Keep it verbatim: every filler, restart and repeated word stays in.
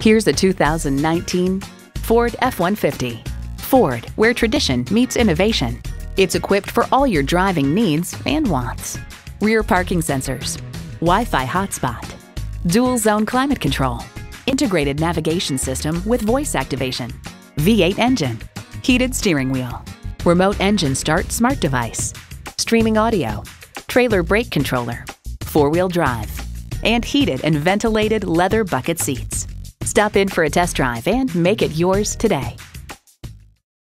Here's a two thousand nineteen Ford F one fifty. Ford, where tradition meets innovation. It's equipped for all your driving needs and wants. Rear parking sensors, Wi-Fi hotspot, dual zone climate control, integrated navigation system with voice activation, V eight engine, heated steering wheel, remote engine start smart device, streaming audio, trailer brake controller, four-wheel drive, and heated and ventilated leather bucket seats. Stop in for a test drive and make it yours today.